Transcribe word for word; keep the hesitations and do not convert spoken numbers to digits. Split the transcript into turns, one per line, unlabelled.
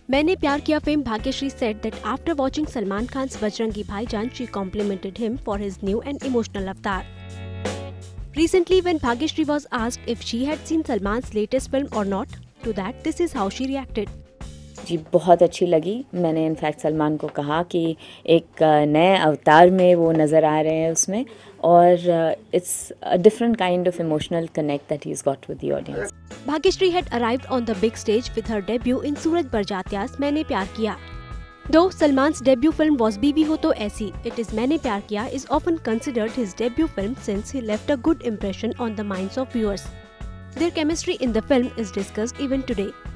मैंने प्यार किया fame Bhagyashree said that after watching Salman Khan's Bajrangi Bhaijaan, she complimented him for his new and emotional avatar. Recently, when Bhagyashree was asked if she had seen Salman's latest film or not, to that this is how she reacted.
जी बहुत अच्छी लगी। मैंने in fact Salman को कहा कि एक नए अवतार में वो नज़र आ रहे हैं उसमें, और it's a different kind of emotional connect that he has got with the audience.
Bhagyashree had arrived on the big stage with her debut in Suraj Barjatia's मैंने प्यार किया. Though Salman's debut film was बीवी हो तो ऐसी, it is मैंने प्यार किया is often considered his debut film since he left a good impression on the minds of viewers. Their chemistry in the film is discussed even today.